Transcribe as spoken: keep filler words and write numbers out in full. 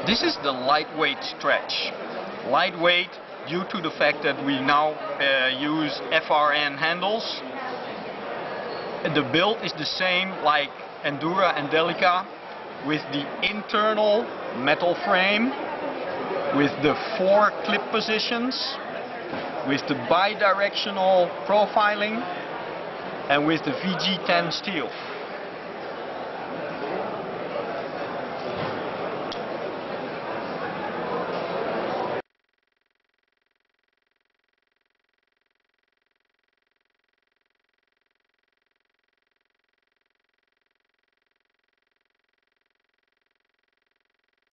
This is the lightweight stretch. Lightweight due to the fact that we now uh, use F R N handles. The build is the same like Endura and Delica, with the internal metal frame, with the four clip positions, with the bi-directional profiling, and with the V G ten steel.